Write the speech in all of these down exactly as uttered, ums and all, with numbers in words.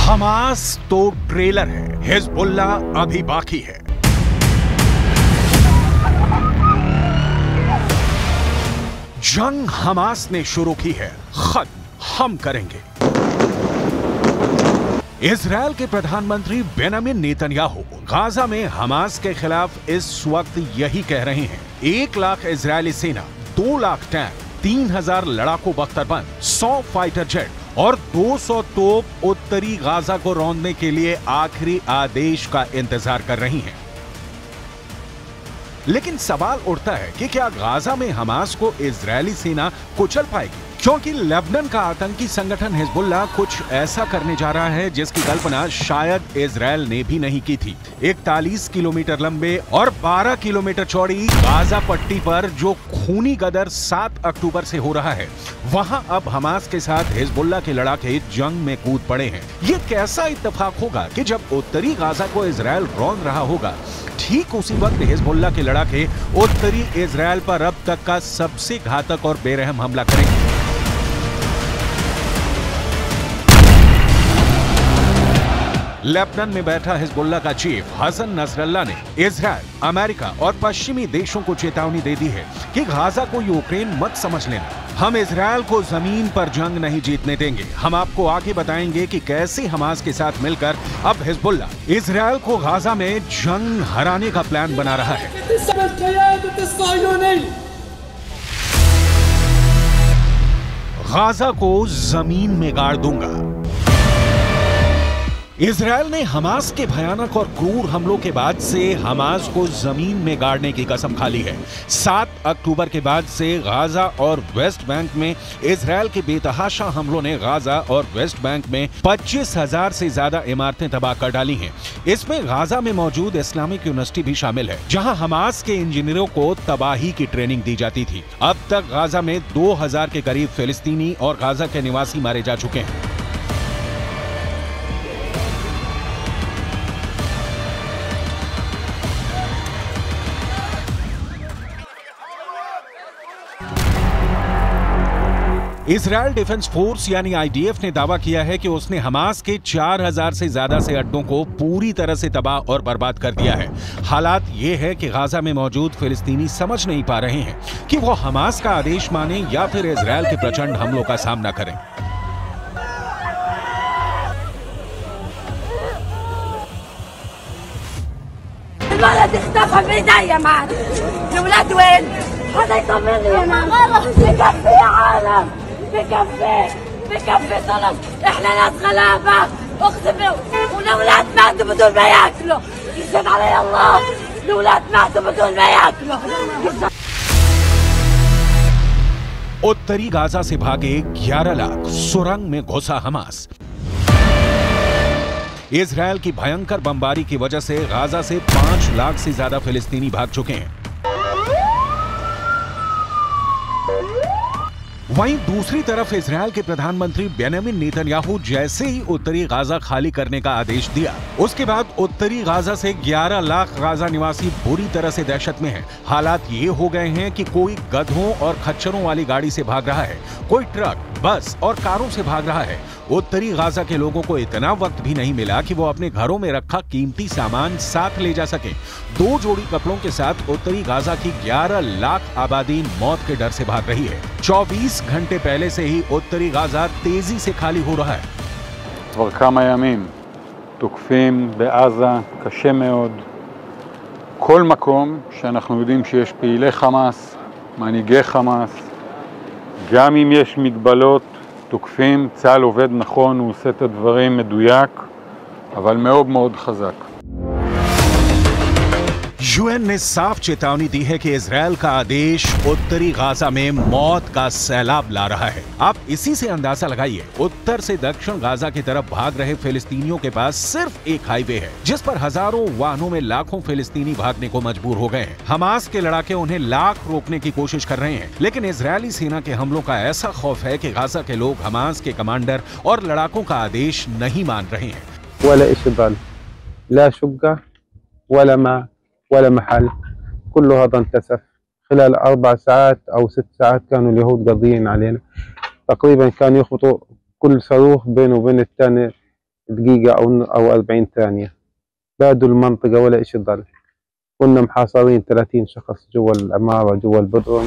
Hamas तो trailer है, Hezbollah अभी बाकी है। जंग हमास ने शुरू की है, खत्म हम करेंगे। इजरायल के प्रधानमंत्री बेंजामिन नेतन्याहू गाजा में हमास के खिलाफ इस वक्त यही कह रहे हैं। एक लाख इजरायली सेना, दो लाख टैंक, तीन हजार लड़ाकू बख्तरबंद, सौ फाइटर जेट और दो सौ तोप उत्तरी गाजा को रौंदने के लिए आखिरी आदेश का इंतजार कर रही हैं। लेकिन सवाल उठता है कि क्या गाजा में हमास को इजरायली सेना कुचल पाएगी? क्योंकि लेबनान का आतंकी संगठन हिजबुल्ला कुछ ऐसा करने जा रहा है जिसकी कल्पना शायद इजरायल ने भी नहीं की थी। इकतालीस किलोमीटर लंबे और बारह किलोमीटर चौड़ी गाजा पट्टी पर जो खूनी गदर सात अक्टूबर से हो रहा है, वहां अब हमास के साथ हिजबुल्ला के लड़ाके जंग में कूद पड़े हैं। ये कैसा इत्तेफाक होगा कि जब उत्तरी गाजा को इजरायल रौंद रहा होगा, ठीक उसी वक्त हिजबुल्ला के लड़ाके उत्तरी इजरायल पर अब तक का सबसे घातक और बेरहम हमला करेंगे। लेबनान में बैठा हिजबुल्ला का चीफ हसन नसरल्ला ने इजरायल, अमेरिका और पश्चिमी देशों को चेतावनी दे दी है कि गाजा को यूक्रेन मत समझ लेना। हम इजरायल को जमीन पर जंग नहीं जीतने देंगे। हम आपको आगे बताएंगे कि कैसे हमास के साथ मिलकर अब हिजबुल्ला इजरायल को गाजा में जंग हराने का प्लान बना रहा है। गाजा को जमीन में गाड़ दूंगा। इजरायल ने हमास के भयानक और क्रूर हमलों के बाद से हमास को जमीन में गाड़ने की कसम खा ली है। सात अक्टूबर के बाद से गाजा और वेस्ट बैंक में इजरायल के बेतहाशा हमलों ने गाजा और वेस्ट बैंक में पच्चीस हजार से ज्यादा इमारतें तबाह कर डाली हैं। इसमें गाजा में मौजूद इस्लामिक यूनिवर्सिटी भी शामिल है, जहां हमास के इंजीनियरों को तबाही की ट्रेनिंग दी जाती थी। अब तक गाजा में दो हजार के करीब फिलिस्तीनी और गाजा के निवासी मारे जा चुके हैं। इजरायल डिफेंस फोर्स यानी आई डी एफ ने दावा किया है कि उसने हमास के चार हजार से ज्यादा से अड्डों को पूरी तरह से तबाह और बर्बाद कर दिया है। हालात ये है कि गाजा में मौजूद फिलिस्तीनी समझ नहीं पा रहे हैं कि वो हमास का आदेश माने या फिर इजरायल के प्रचंड हमलों का सामना करें। الولد اختفى بايديا معنا. الولاد وين؟ هذا يطمن لي انا. بكفي يا عالم، بكفي بكفي طلب. احنا ناس غلابه، اقسم والاولاد ماتوا بدون ما ياكلوا. يشهد علي الله، الاولاد ماتوا بدون ما ياكلوا. उत्तरी गाजा से भागे ग्यारह लाख, सुरंग में घुसा हमास। इजरायल की भयंकर बमबारी की वजह से गाजा से पांच लाख से ज्यादा फिलिस्तीनी भाग चुके हैं। वहीं दूसरी तरफ इजरायल के प्रधानमंत्री बेंजामिन नेतन्याहू जैसे ही उत्तरी गाजा खाली करने का आदेश दिया, उसके बाद उत्तरी गाजा से ग्यारह लाख गाजा निवासी बुरी तरह से दहशत में हैं। हालात ये हो गए हैं कि कोई गधों और खच्चरों वाली गाड़ी से भाग रहा है, कोई ट्रक, बस और कारों से भाग रहा है। उत्तरी गाजा के लोगों को इतना वक्त भी नहीं मिला कि वो अपने घरों में रखा कीमती सामान साथ ले जा सके। दो जोड़ी कपड़ों के साथ उत्तरी गाजा की ग्यारह लाख आबादी मौत के डर से भाग रही है। चौबीस घंटे पहले से ही उत्तरी गाजा तेजी से खाली हो रहा है। כבר כמה ימים תוקפים בעזה קשה מאוד כל מקום שאנחנו יודעים שיש פעילי חמאס, מנהיגי חמאס, גם אם יש מגבלות תוקפים. צה"ל עובד נכון, הוא עושה את הדברים מדויק, אבל מאוד מאוד חזק. यूएन ने साफ चेतावनी दी है कि इजरायल का आदेश उत्तरी गाजा में मौत का सैलाब ला रहा है। आप इसी से अंदाजा लगाइए, उत्तर से दक्षिण गाजा की तरफ भाग रहे फिलिस्तीनियों के पास सिर्फ एक हाईवे है, जिस पर हजारों वाहनों में लाखों फिलिस्तीनी भागने को मजबूर हो गए हैं। हमास के लड़ाके उन्हें लाख रोकने की कोशिश कर रहे हैं, लेकिन इजरायली सेना के हमलों का ऐसा खौफ है कि गाजा के लोग हमास के कमांडर और लड़ाकों का आदेश नहीं मान रहे हैं। ولا إشي ضل، لا شقة ولا ماء ولا محل، كل هذا انكسف خلال أربع ساعات أو ست ساعات. كانوا اليهود قاضيين علينا تقريبا، كانوا يخبطوا كل صاروخ بينه وبين الثاني دقيقة أو أو أربعين ثانية. بادوا المنطقة ولا إشي ضل. كنا محاصرين ثلاثين شخص جوا العمارة جوا البدروم.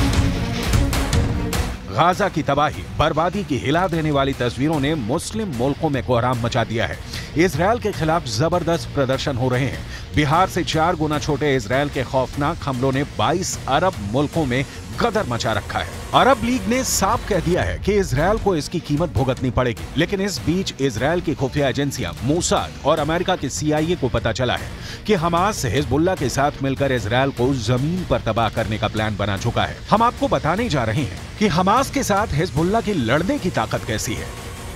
गाजा की तबाही बर्बादी की हिला देने वाली तस्वीरों ने मुस्लिम मुल्कों में कोहराम मचा दिया है। इजरायल के खिलाफ जबरदस्त प्रदर्शन हो रहे हैं। बिहार से चार गुना छोटे इजरायल के खौफनाक हमलों ने बाईस अरब मुल्कों में गदर मचा रखा है। अरब लीग ने साफ कह दिया है कि इजरायल को इसकी कीमत भुगतनी पड़ेगी। लेकिन इस बीच इजरायल की खुफिया एजेंसियां मोसाद और अमेरिका के सी आई ए को पता चला है कि हमास हिजबुल्लाह के साथ मिलकर इजरायल को जमीन पर तबाह करने का प्लान बना चुका है। हम आपको बताने जा रहे हैं कि हमास के साथ हिजबुल्लाह की लड़ने की ताकत कैसी है।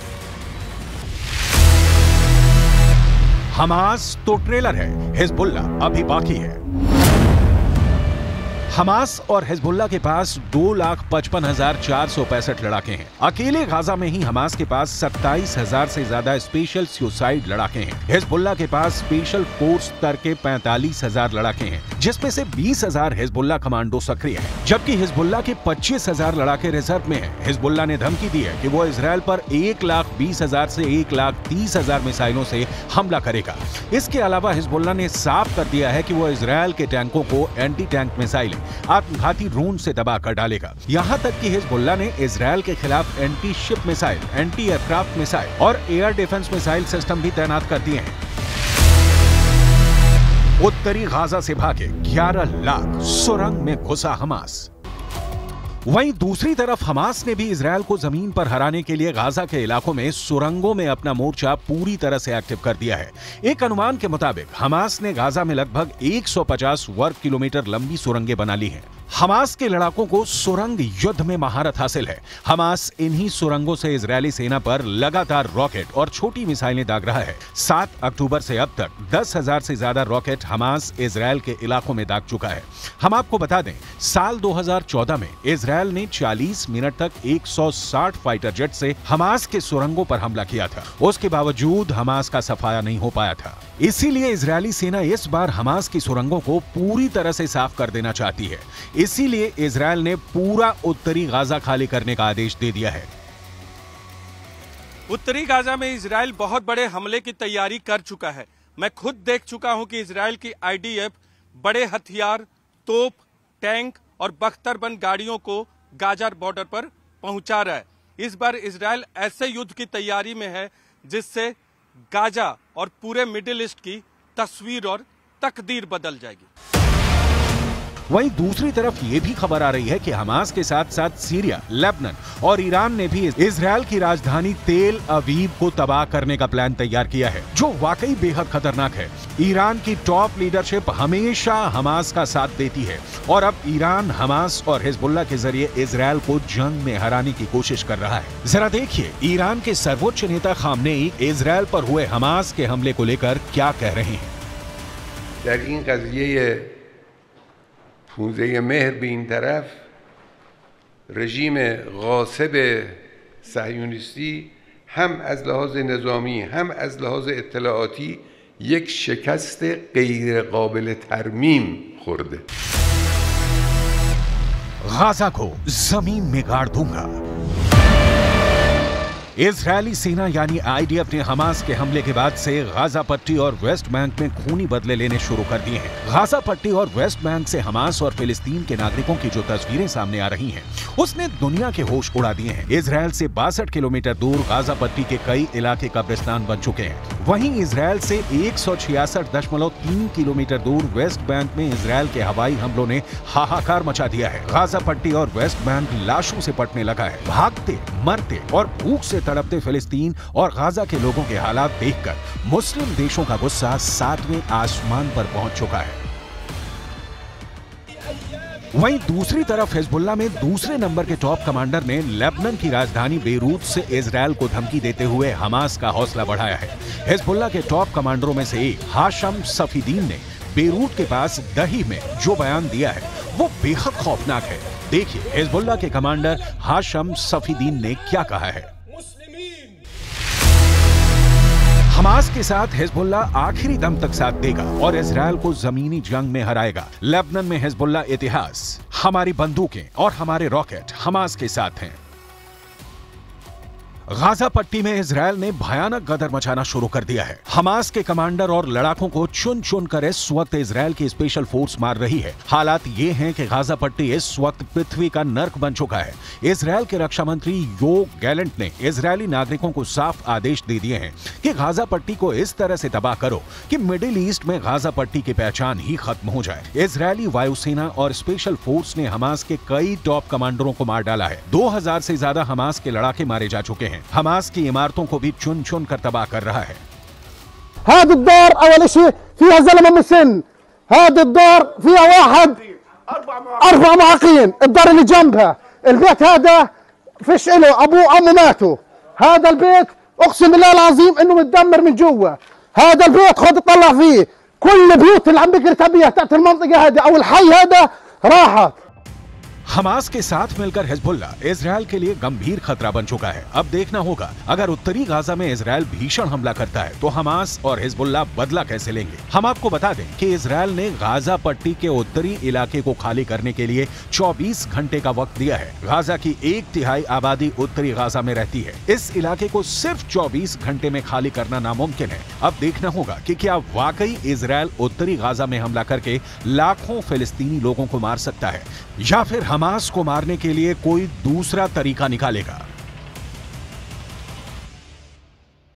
हमास तो ट्रेलर है, हिजबुल्लाह अभी बाकी है। हमास और हिजबुल्लाह के पास दो लाख पचपन हजार चार सौ पैंसठ लड़ाके हैं। अकेले गाजा में ही हमास के पास सत्ताईस हजार से ज्यादा स्पेशल सुसाइड लड़ाके हैं। हिजबुल्लाह के पास स्पेशल फोर्स स्तर के पैंतालीस हजार लड़ाके हैं, जिसमें से बीस हजार हिजबुल्लाह कमांडो सक्रिय है, जबकि हिजबुल्लाह के पच्चीस हजार लड़ाके रिजर्व में हैं। हिजबुल्लाह ने धमकी दी है कि वो इजरायल पर एक लाख बीस हजार से एक लाख तीस हजार मिसाइलों से हमला करेगा। इसके अलावा हिजबुल्लाह ने साफ कर दिया है कि वो इजरायल के टैंकों को एंटी टैंक मिसाइलें, आत्मघाती ड्रोन से दबा कर डालेगा। यहां तक कि हिजबुल्लाह ने इजरायल के खिलाफ anti ship missile, anti aircraft missile और एयर डिफेंस मिसाइल सिस्टम भी तैनात कर दिए हैं। उत्तरी गाजा से भागे ग्यारह लाख, सुरंग में घुसा हमास। वहीं दूसरी तरफ हमास ने भी इजरायल को जमीन पर हराने के लिए गाजा के इलाकों में सुरंगों में अपना मोर्चा पूरी तरह से एक्टिव कर दिया है। एक अनुमान के मुताबिक हमास ने गाजा में लगभग एक सौ पचास वर्ग किलोमीटर लंबी सुरंगें बना ली हैं। हमास के लड़ाकों को सुरंग युद्ध में महारत हासिल है। हमास इन्हीं सुरंगों से इजरायली सेना पर लगातार रॉकेट और छोटी मिसाइलें दाग रहा है। सात अक्टूबर से अब तक दस हजार से ज्यादा रॉकेट हमास इजरायल के इलाकों में दाग चुका है। हम आपको बता दें, साल दो हजार चौदह में इजरायल ने चालीस मिनट तक एक सौ साठ फाइटर जेट से हमास के सुरंगों पर हमला किया था। उसके बावजूद हमास का सफाया नहीं हो पाया था। इसीलिए इजरायली सेना इस बार हमास की सुरंगों को पूरी तरह से साफ कर देना चाहती है। इसीलिए इजरायल ने पूरा उत्तरी गाजा खाली करने का आदेश दे दिया है। उत्तरी गाजा में इजरायल बहुत बड़े हमले की तैयारी कर चुका है। मैं खुद देख चुका हूं कि इजरायल की आई डी एफ बड़े हथियार, तोप, टैंक और बख्तरबंद गाड़ियों को गाजा बॉर्डर पर पहुंचा रहा है। इस बार इजरायल ऐसे युद्ध की तैयारी में है जिससे गाजा और पूरे मिडिल ईस्ट की तस्वीर और तकदीर बदल जाएगी। वहीं दूसरी तरफ ये भी खबर आ रही है कि हमास के साथ साथ सीरिया, लेबनान और ईरान ने भी इजरायल की राजधानी तेल अवीव को तबाह करने का प्लान तैयार किया है, जो वाकई बेहद खतरनाक है। ईरान की टॉप लीडरशिप हमेशा हमास का साथ देती है और अब ईरान हमास और हिजबुल्लाह के जरिए इजरायल को जंग में हराने की कोशिश कर रहा है। जरा देखिए ईरान के सर्वोच्च नेता खामनेई इजरायल पर हुए हमास के हमले को लेकर क्या कह रहे हैं। فوزه مهر به این طرف رژیم غاصب صهیونیستی هم از لحاظ نظامی هم از لحاظ اطلاعاتی یک شکست غیر قابل ترمیم خورده. गाजा को जमीन में गाड़ दूंगा। इजरायली सेना यानी आई डी एफ ने हमास के हमले के बाद से गाजा पट्टी और वेस्ट बैंक में खूनी बदले लेने शुरू कर दिए हैं। गाजा पट्टी और वेस्ट बैंक से हमास और फिलिस्तीन के नागरिकों की जो तस्वीरें सामने आ रही हैं, उसने दुनिया के होश उड़ा दिए हैं। इजरायल से बासठ किलोमीटर दूर गाजा पट्टी के कई इलाके कब्रिस्तान बन चुके हैं। वहीं इजरायल से एक सौ छियासठ दशमलव तीन किलोमीटर दूर वेस्ट बैंक में इजरायल के हवाई हमलों ने हाहाकार मचा दिया है। गाजा पट्टी और वेस्ट बैंक लाशों से पटने लगा है। भागते, मरते और भूख से तड़पते फिलिस्तीन और गाजा के लोगों के हालात देखकर मुस्लिम देशों का गुस्सा सातवें आसमान पर पहुंच चुका है। वहीं दूसरी तरफ हिजबुल्लाह में दूसरे नंबर के टॉप कमांडर ने लेबनान की राजधानी बेरूत से इजरायल को धमकी देते हुए हमास का हौसला बढ़ाया है। हिजबुल्लाह के टॉप कमांडरों में से एक हाशम सफीदीन ने बेरूत के पास दही में जो बयान दिया है वो बेहद खौफनाक है। देखिए हिजबुल्लाह के कमांडर हाशम सफीदीन ने क्या कहा है। हमास के साथ हिजबुल्लाह आखिरी दम तक साथ देगा और इजरायल को जमीनी जंग में हराएगा। लेबनान में हिजबुल्लाह इतिहास, हमारी बंदूकें और हमारे रॉकेट हमास के साथ हैं। गाजा पट्टी में इजरायल ने भयानक गदर मचाना शुरू कर दिया है। हमास के कमांडर और लड़ाकों को चुन चुन कर इस वक्त इजरायल की स्पेशल फोर्स मार रही है। हालात ये हैं कि गाजा पट्टी इस वक्त पृथ्वी का नर्क बन चुका है। इजरायल के रक्षा मंत्री योव गैलेंट ने इजरायली नागरिकों को साफ आदेश दे दिए हैं कि गाजा पट्टी को इस तरह से तबाह करो कि मिडिल ईस्ट में गाजा पट्टी की पहचान ही खत्म हो जाए। इजरायली वायुसेना और स्पेशल फोर्स ने हमास के कई टॉप कमांडरों को मार डाला है। दो हजार से ज्यादा हमास के लड़ाके मारे जा चुके हैं। हमास की इमारतों को भी चुन चुन कर तबाह कर रहा है। هذا الدار اول شيء فيها زلمه مسن، هذا الدار فيها واحد اربع معاقين، الدار اللي جنبها البيت هذا فيش له ابوه وامه ماتوا، هذا البيت اقسم بالله العظيم انه متدمر من جوا، هذا البيت خد اطلع فيه كل البيوت اللي عم بقرا بيها تحت المنطقه هذه او الحي هذا راحت। हमास के साथ मिलकर हिजबुल्ला इजरायल के लिए गंभीर खतरा बन चुका है। अब देखना होगा अगर उत्तरी गाजा में इजरायल भीषण हमला करता है तो हमास और हिजबुल्ला बदला कैसे लेंगे। हम आपको बता दें कि इजरायल ने गाजा पट्टी के उत्तरी इलाके को खाली करने के लिए चौबीस घंटे का वक्त दिया है। गाजा की एक तिहाई आबादी उत्तरी गाजा में रहती है। इस इलाके को सिर्फ चौबीस घंटे में खाली करना नामुमकिन है। अब देखना होगा कि क्या वाकई इजरायल उत्तरी गाजा में हमला करके लाखों फिलिस्तीनी लोगों को मार सकता है या फिर हमास को मारने के लिए कोई दूसरा तरीका निकालेगा।